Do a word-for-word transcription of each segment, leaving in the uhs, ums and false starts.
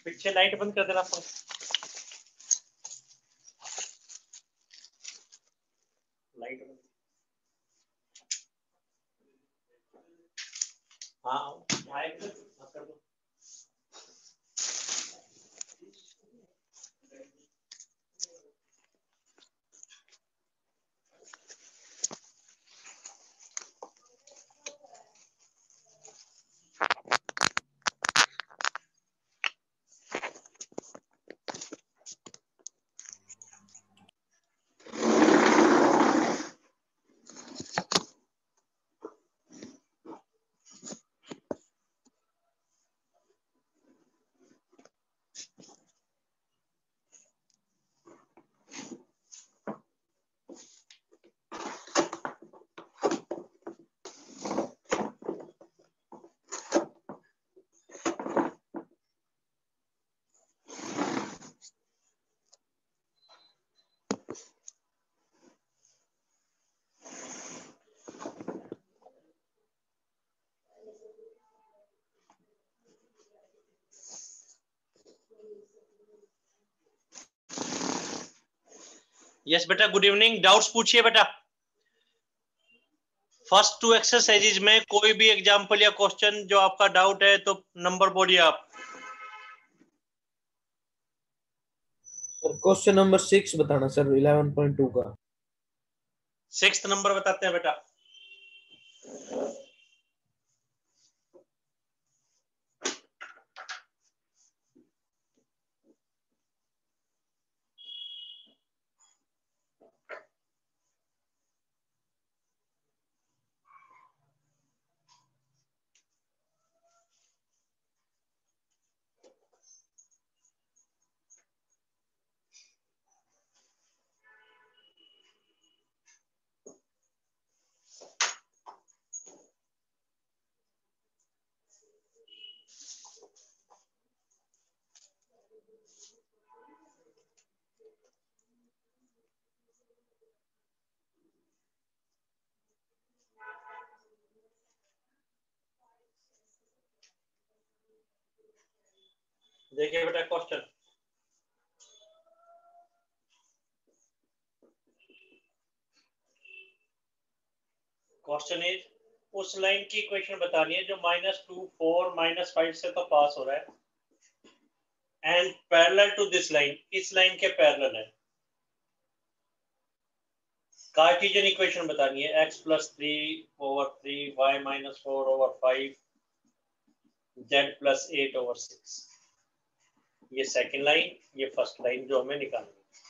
पीछे लाइट बंद कर देना फोन। लाइट बंद। हाँ माइक कर दो। यस बेटा, गुड इवनिंग। डाउट्स पूछिए बेटा। फर्स्ट टू एक्सरसाइजेज में कोई भी एग्जांपल या क्वेश्चन जो आपका डाउट है तो नंबर बोलिए आप। क्वेश्चन नंबर सिक्स बताना सर, इलेवन पॉइंट टू का। सिक्स्थ नंबर बताते हैं बेटा। देखिए बेटा क्वेश्चन। क्वेश्चन इज, उस लाइन की इक्वेशन बतानी है जो minus two four minus five से तो पास हो रहा है and parallel to this line, इस लाइन के पैरेलल है। कार्टेशियन इक्वेशन बतानी है, x plus three over three y minus four over five z plus eight over six. ये सेकेंड लाइन, ये फर्स्ट लाइन जो हमें निकालनी है।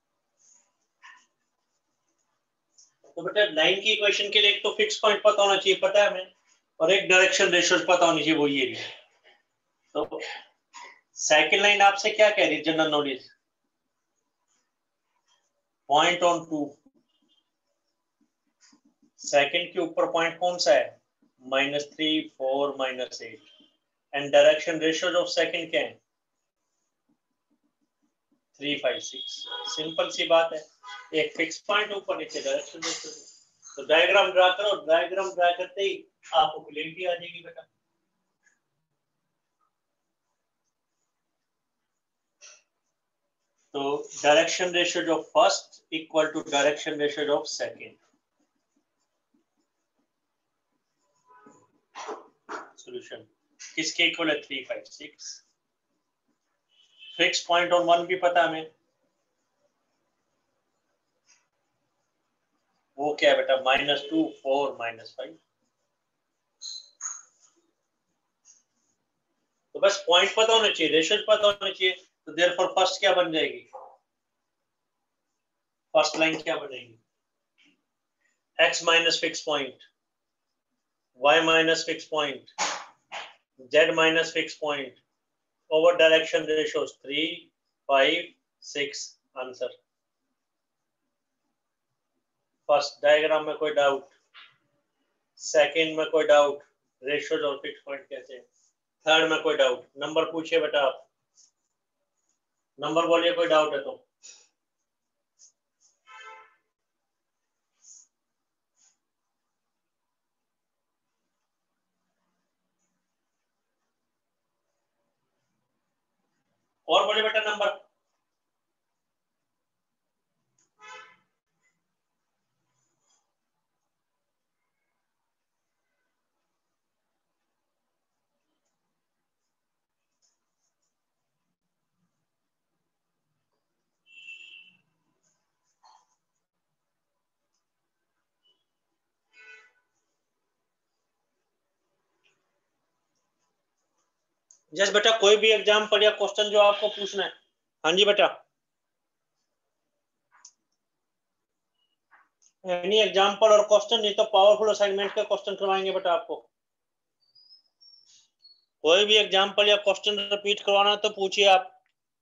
तो बेटा लाइन की इक्वेशन के लिए एक तो फिक्स पॉइंट पता होना चाहिए, पता है हमें, और एक डायरेक्शन रेशियो पता होनी चाहिए, वो ये भी। तो सेकेंड लाइन आपसे क्या कह रही है general knowledge? Point on two. Second के ऊपर पॉइंट कौन सा है? Minus three four minus eight. And direction ratio of second क्या है? Three five six. सिंपल सी बात है, एक फिक्स पॉइंट ऊपर नीचे डायरेक्शन रेशियो। तो डायग्राम ड्रा करो, डायग्राम ड्रा करते ही आपको क्लियरिटी आ जाएगी बेटा। तो direction ratio of first equal to direction ratio of second. Solution किसके इक्वल है? Three five six. Fix point on one भी पता हमें, वो क्या है बेटा? Minus two four minus five. तो बस पॉइंट पता होना चाहिए, रेशियो पता होना चाहिए। तो देयरफॉर फर्स्ट क्या बन जाएगी? फर्स्ट लाइन क्या बनेगी? x minus fix point, y minus fix point, z minus fix point over direction ratios three five six. Answer. First diagram में कोई डाउट? सेकंड में कोई डाउट? रेशियोज और फिक्स पॉइंट कैसे? थर्ड में कोई डाउट? नंबर पूछिए बेटा आप, नंबर बोलिए कोई डाउट है तो। और बोले बेटा नंबर। जैसे बेटा कोई भी एग्जाम्पल या क्वेश्चन जो आपको पूछना है। हाँ जी बेटा, एनी एग्जाम्पल और क्वेश्चन, नहीं तो पावरफुल असाइनमेंट का क्वेश्चन करवाएंगे बेटा आपको। कोई भी एग्जाम्पल या क्वेश्चन रिपीट करवाना तो पूछिए आप।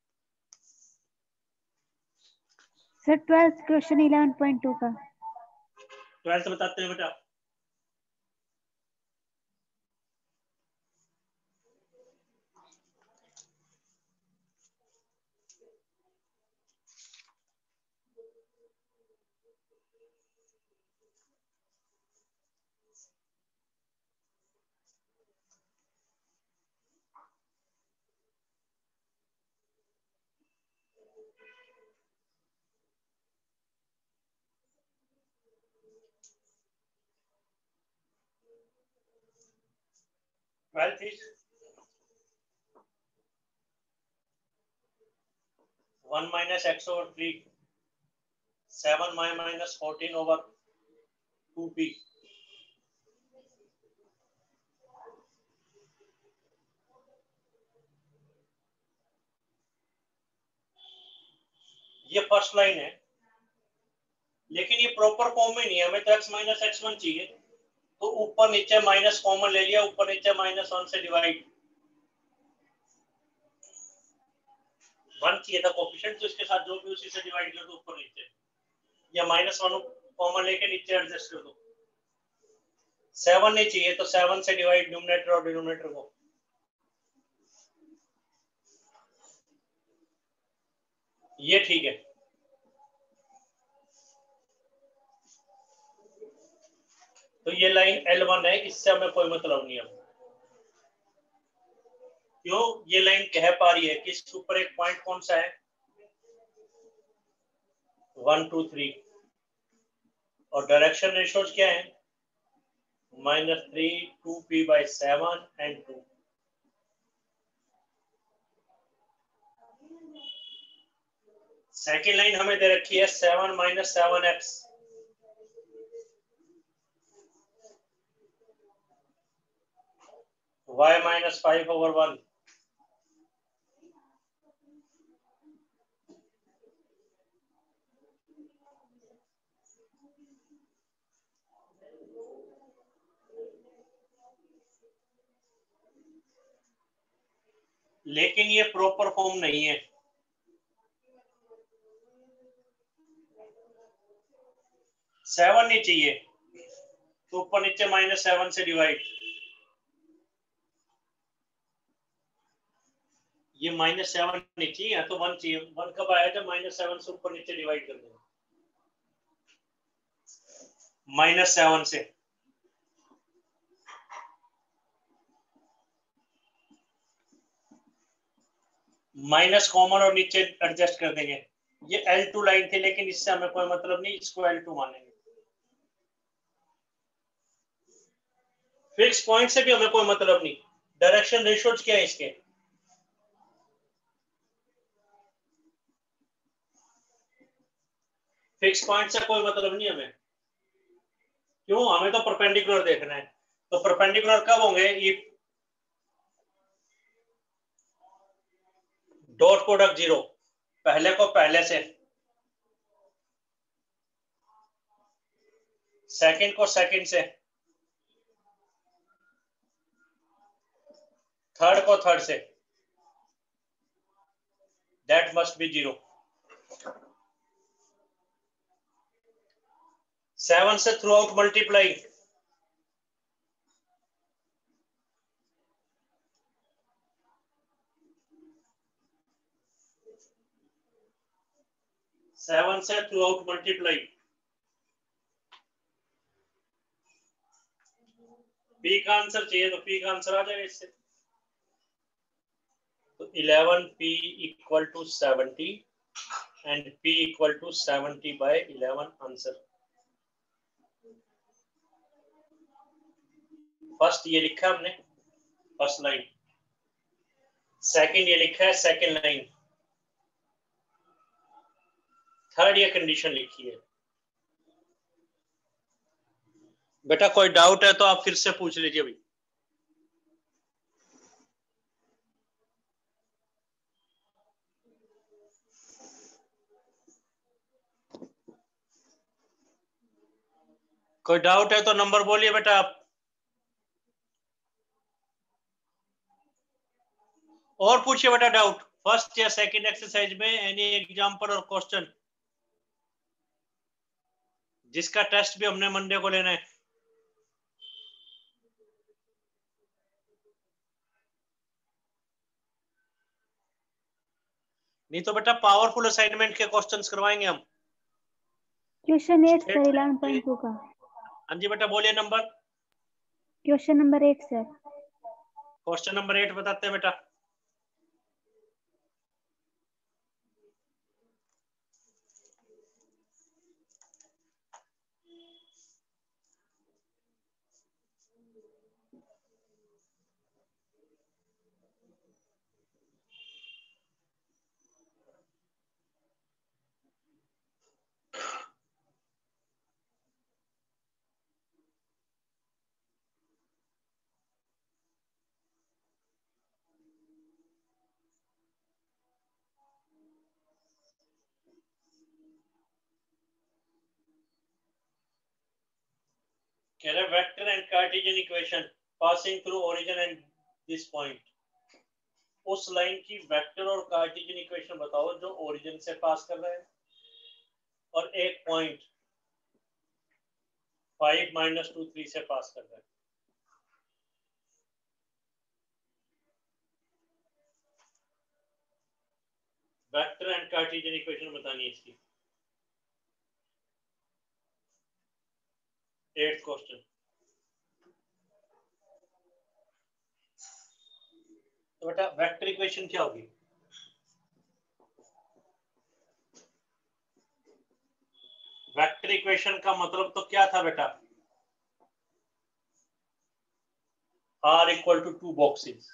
Sir twelfth question eleven point two का। ट्वेल्थ बताते हैं बेटा। Twelfth is one minus x over three, seven माइ minus fourteen over two p. ये फर्स्ट लाइन है, लेकिन ये प्रॉपर फॉर्म में नहीं है, हमें तो x माइनस एक्स वन चाहिए। तो ऊपर नीचे माइनस कॉमन ले लिया, ऊपर नीचे माइनस वन से डिवाइड। वन चाहिए था कोफिशिएंट, तो इसके साथ जो भी उसी से डिवाइड कर दो ऊपर नीचे, या माइनस वन कॉमन लेके नीचे एडजस्ट कर दो। सेवन नहीं चाहिए तो सेवन से डिवाइड न्यूमरेटर और डिनोमिनेटर को। ये ठीक है। तो ये लाइन एल वन है, इससे हमें कोई मतलब नहीं है। क्यों? ये लाइन कह पा रही है कि इसके ऊपर एक पॉइंट कौन सा है, वन टू थ्री, और डायरेक्शन रेशियोज क्या है, minus three, two p by seven and two. Second line हमें दे रखी है seven minus seven x, y minus five over one, लेकिन ये प्रॉपर फॉर्म नहीं है। सेवन नहीं चाहिए तो ऊपर नीचे माइनस सेवन से डिवाइड। ये माइनस सेवन नहीं चाहिए तो वन चाहिए। वन कब आया जब माइनस सेवन से ऊपर नीचे डिवाइड कर देंगे, माइनस सेवन से। माइनस कॉमन और नीचे एडजस्ट कर देंगे। ये एल टू लाइन थी, लेकिन इससे हमें कोई मतलब नहीं, इसको एल टू मानेंगे। फिक्स पॉइंट से भी हमें कोई मतलब नहीं। डायरेक्शन रेशियोज क्या है इसके, फिक्स पॉइंट से कोई मतलब नहीं हमें। क्यों? हमें तो परपेंडिकुलर देखना है। तो परपेंडिकुलर कब होंगे, ये डॉट प्रोडक्ट जीरो, पहले को पहले से, सेकंड को सेकंड से, थर्ड को थर्ड से, that must be zero. Seven से थ्रू आउट मल्टीप्लाई, सेवन से थ्रू आउट मल्टीप्लाई। पी का आंसर चाहिए तो पी का आंसर आ जाएगा इससे। तो eleven p equal to seventy and p equal to seventy by eleven answer. First ये लिखा हमने फर्स्ट लाइन, सेकंड ये लिखा है सेकंड लाइन, थर्ड ये कंडीशन लिखी है। बेटा कोई डाउट है तो आप फिर से पूछ लीजिए भाई। कोई डाउट है तो नंबर बोलिए बेटा आप। और पूछिए बेटा डाउट फर्स्ट या सेकंड एक्सरसाइज में, एनी एग्जांपल और क्वेश्चन जिसका टेस्ट भी हमने मंडे को लेना है। नहीं तो बेटा पावरफुल असाइनमेंट के क्वेश्चंस करवाएंगे हम। Question eight sir eleven point two का। हाँ जी बेटा बोलिए नंबर। Question number eight sir. Question number eight बताते हैं बेटा। कह रहे vector and Cartesian equation passing through origin and this point. उस लाइन की वेक्टर और कार्टेशियन इक्वेशन बताओ जो ओरिजिन से पास कर रहा है और एक point five minus two three से पास कर रहा है। वेक्टर एंड कार्टेशियन इक्वेशन बतानी है इसकी। Eighth question. तो बेटा वेक्टर इक्वेशन क्या होगी? वेक्टर इक्वेशन का मतलब तो क्या था बेटा? R equal to two boxes.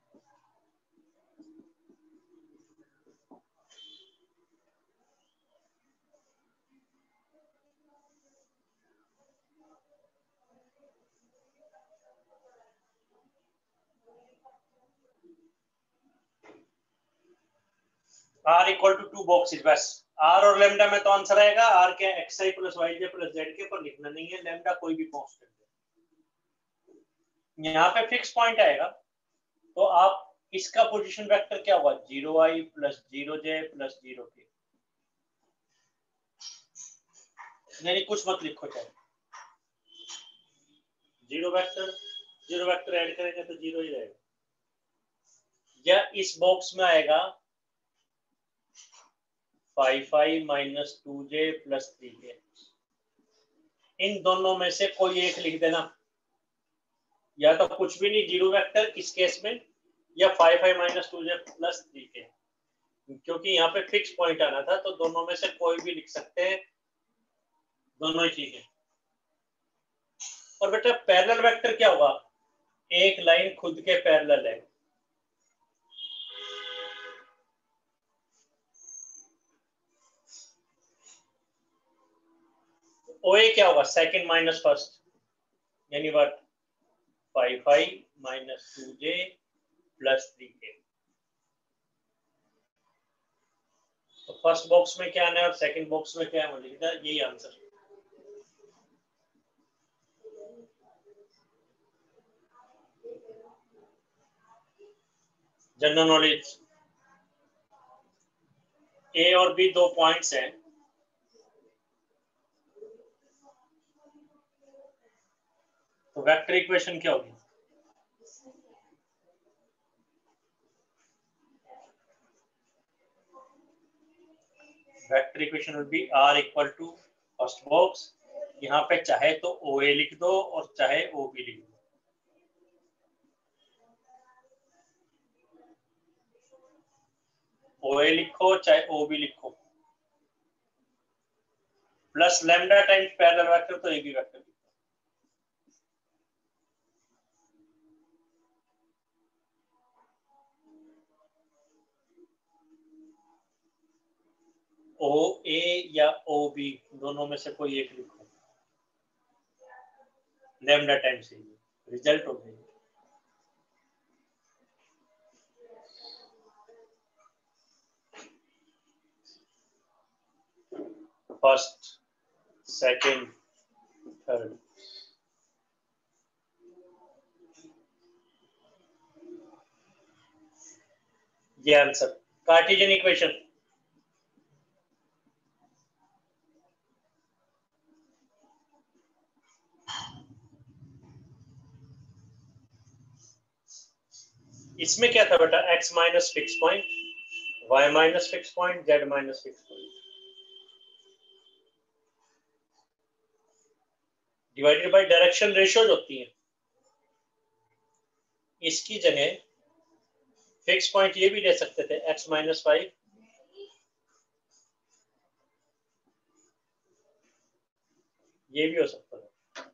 R equal to two boxes बस। R और लेमडा में तो आंसर आएगा R के x i plus y j plus z k पर लिखना नहीं है, लेमडा कोई भी कांस्टेंट है। यहाँ पे फिक्स पॉइंट आएगा तो आप इसका पोजीशन वेक्टर क्या होगा? Zero i plus zero j plus zero k. नहीं कुछ मत लिखो, चाहे zero vector zero vector add करेंगे तो जीरो ही रहेगा। या इस बॉक्स में आएगा five i minus two J plus three k. इन दोनों में से कोई एक लिख देना, या तो कुछ भी नहीं जीरो वेक्टर इस केस में, या five i minus two J plus three k, क्योंकि यहाँ पे फिक्स पॉइंट आना था तो दोनों में से कोई भी लिख सकते हैं, दोनों ही ठीक है। और बेटा पैरेलल वेक्टर क्या होगा? एक लाइन खुद के पैरेलल है। ओए क्या होगा? सेकंड माइनस फर्स्ट, यानी what? Five i minus two J plus three के। तो फर्स्ट बॉक्स में क्या आना है और सेकंड बॉक्स में क्या है, लिखना यही आंसर। जनरल नॉलेज, ए और बी दो पॉइंट्स हैं, तो वेक्टर इक्वेशन क्या होगी? Vector equation will be R equal to first box, यहाँ पे चाहे तो ओ ए लिख दो और चाहे ओ बी लिख दो। ओ ए लिखो चाहे ओ बी लिखो, plus lambda times parallel vector तो ए बी वेक्टर लिखो। ओ ए या ओ बी दोनों में से कोई एक लिखो, lambda times A B, result हो गई। फर्स्ट, सेकंड, थर्ड, ये आंसर कार्टेशियन इक्वेशन। इसमें क्या था बेटा, x minus fix point, y minus fix point, z minus fix point divided by direction ratios होती है। इसकी जगह फिक्स पॉइंट ये भी ले सकते थे, x माइनस फाइव, ये भी हो सकता है।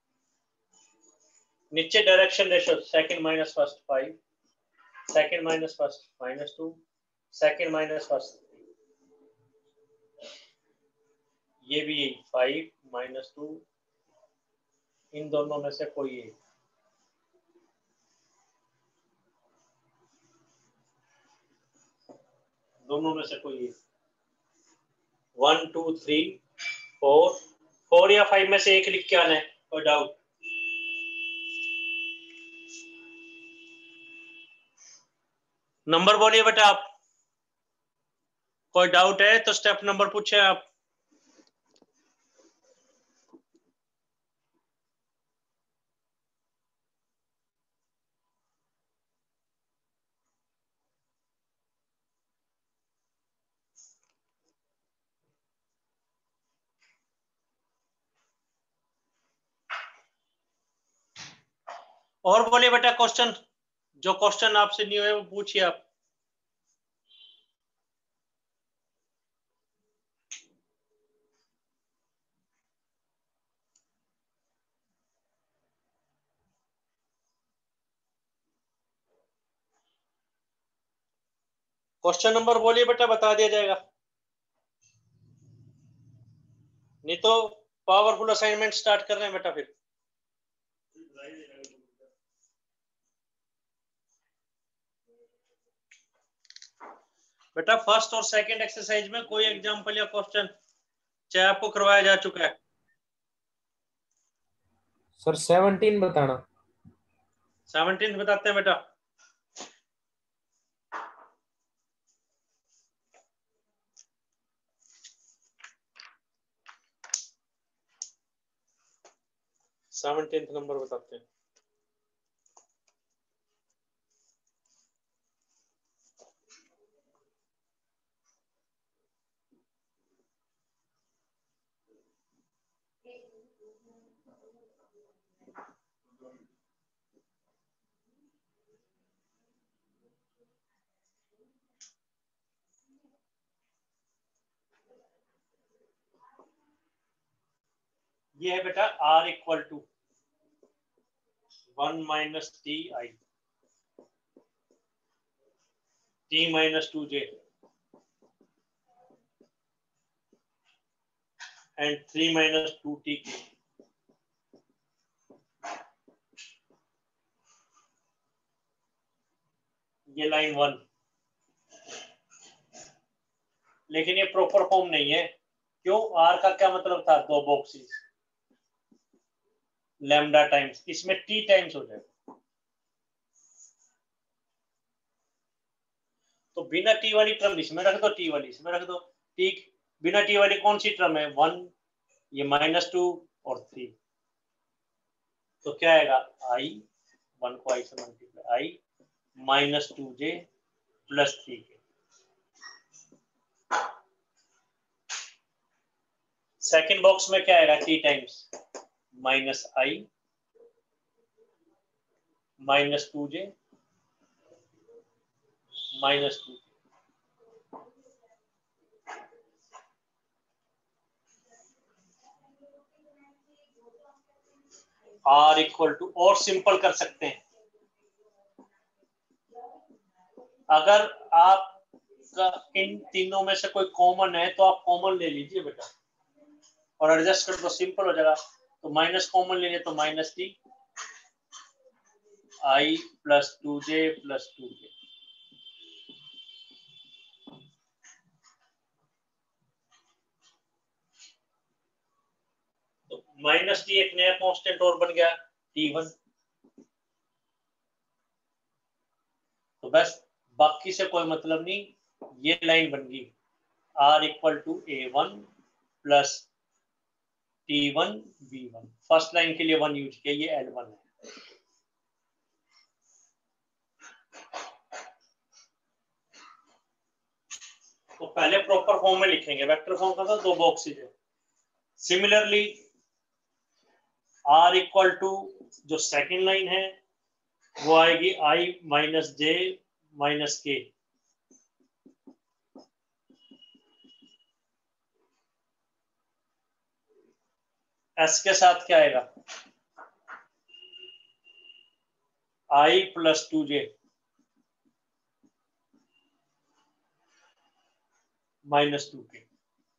नीचे direction ratio second minus first five, second minus first minus two, second minus first, ये भी फाइव माइनस टू, इन दोनों में से कोई एक। दोनों में से कोई एक, one two three four, four या फाइव में से एक लिख के आना है, कोई डाउट? नंबर बोलिए बेटा आप, कोई डाउट है तो स्टेप नंबर पूछे आप। और बोलिए बेटा क्वेश्चन, जो क्वेश्चन आपसे नहीं हुए वो पूछिए आप। क्वेश्चन नंबर बोलिए बेटा, बता दिया जाएगा, नहीं तो पावरफुल असाइनमेंट स्टार्ट कर रहे हैं बेटा। फिर बेटा फर्स्ट और सेकंड एक्सरसाइज में कोई एग्जांपल या क्वेश्चन चाहे आपको करवाया जा चुका है? सर सेवनटीन बताना। सेवनटीन बताते हैं बेटा। सेवनटीन नंबर बताते हैं। ये है बेटा r equal to one minus t i, t minus two j and three minus two t. ये लाइन वन, लेकिन ये प्रॉपर फॉर्म नहीं है। क्यों? r का क्या मतलब था, दो बॉक्सेस लैम्डा टाइम्स, इसमें t टाइम्स हो जाएगा। तो बिना t वाली टर्म इसमें रख दो, t वाली इसमें रख दो। t बिना t वाली कौन सी टर्म है? वन, ये माइनस टू और थ्री। तो क्या आएगा? i, वन को i से multiply, i minus two J plus three k. Second box में क्या आएगा? t times minus i minus two J minus two. R equal to, और सिंपल कर सकते हैं, अगर आप इन तीनों में से कोई कॉमन है तो आप कॉमन ले लीजिए बेटा और एडजस्ट कर दो, सिंपल हो जाएगा। तो माइनस कॉमन ले लिए तो minus t i plus two J plus two j. तो माइनस टी एक नया कांस्टेंट और बन गया टी वन। तो बस बाकी से कोई मतलब नहीं, ये लाइन बन गई R equal to A one plus t one B one. First line के लिए वन यूज किया, ये एल वन है। तो पहले प्रॉपर फॉर्म में लिखेंगे, वेक्टर फॉर्म का था दो बॉक्सेज है। सिमिलरली आर इक्वल टू जो सेकंड लाइन है वो आएगी I minus J minus K. S के साथ क्या आएगा I plus two J minus two K.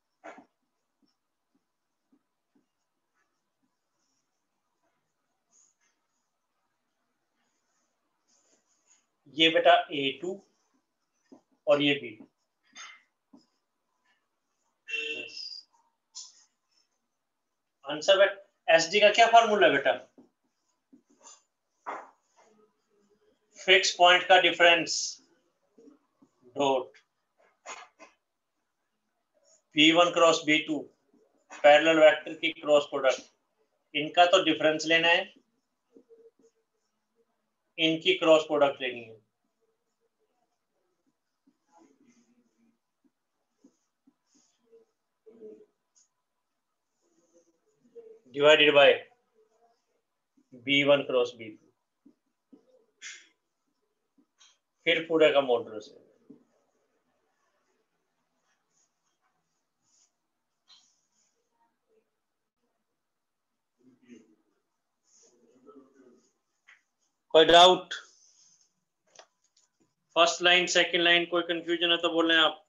ये बेटा ए टू और ये बी टू। आंसर बेटा एस डी का क्या फॉर्मूला है बेटा, फिक्स पॉइंट का difference dot B one cross B two parallel vector की क्रॉस प्रोडक्ट, इनका तो डिफरेंस लेना है, इनकी क्रॉस प्रोडक्ट लेनी है। Divided by B one cross B two, फिर पूरे का मॉडुलस है। कोई doubt? First line second line कोई कंफ्यूजन है तो बोलें आप।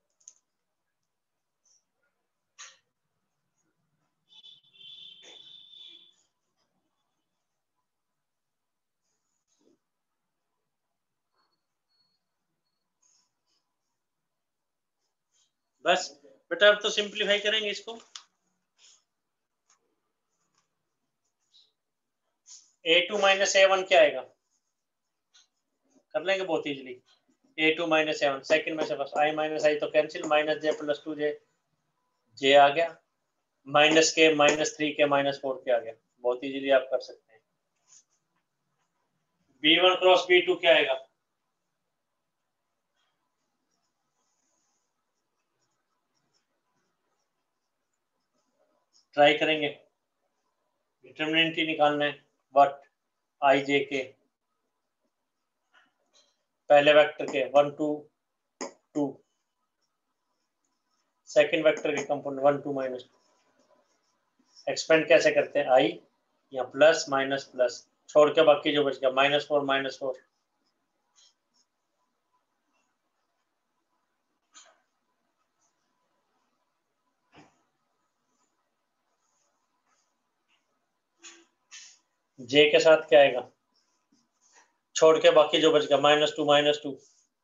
बस बेटा अब तो सिंपलीफाई करेंगे इसको। A two minus A one क्या आएगा, कर लेंगे बहुत easily. A two minus A one second में से बस आई माइनस आई तो cancel, minus J plus two J, J आ गया, minus K minus three K minus four K आ गया, बहुत इजीली आप कर सकते हैं। B one cross B two क्या आएगा, ट्राई करेंगे, डिटरमिनेंट ही निकालना है। बट आई जे के पहले वेक्टर के one two two, second vector के component one two minus two. Expand कैसे करते हैं, आई या प्लस माइनस प्लस छोड़ के बाकी जो बच गया minus four minus four. J के साथ क्या आएगा, छोड़ के बाकी जो बच गया माइनस टू माइनस टू।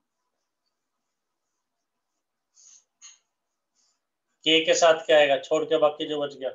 के के साथ क्या आएगा, छोड़ के बाकी जो बच गया।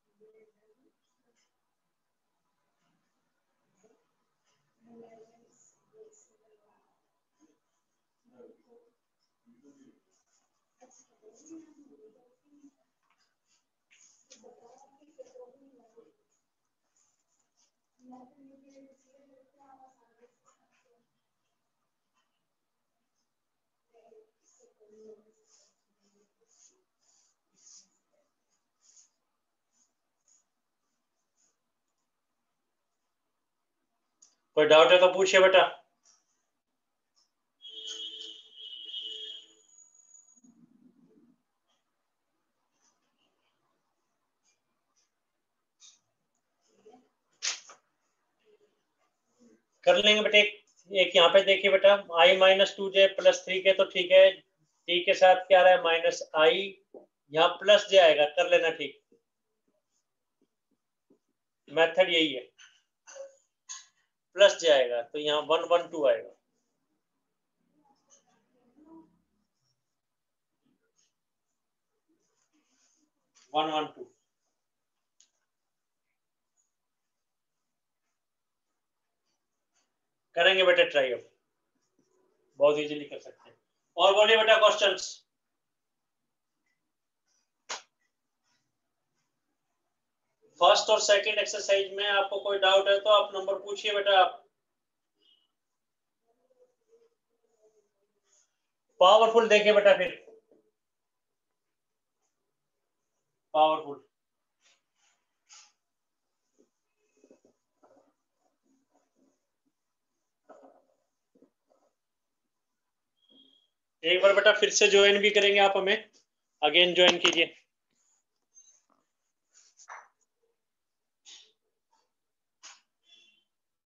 कोई डाउट है तो पूछिए बेटा। कर लेंगे बेटे। एक यहाँ पे देखिए बेटा, I minus two J plus three के तो ठीक है, टी के साथ क्या रहा है माइनस आई, यहाँ प्लस जे आएगा, कर लेना ठीक, मेथड यही है, प्लस जे आएगा तो यहाँ वन वन टू आएगा। वन वन टू करेंगे बेटा ट्राई, अब बहुत इजीली कर सकते हैं। और बोलिए बेटा क्वेश्चंस। फर्स्ट और सेकंड एक्सरसाइज में आपको कोई डाउट है तो आप नंबर पूछिए बेटा। आप पावरफुल देखिए बेटा, फिर पावरफुल एक बार बेटा फिर से ज्वाइन भी करेंगे आप, हमें अगेन ज्वाइन कीजिए।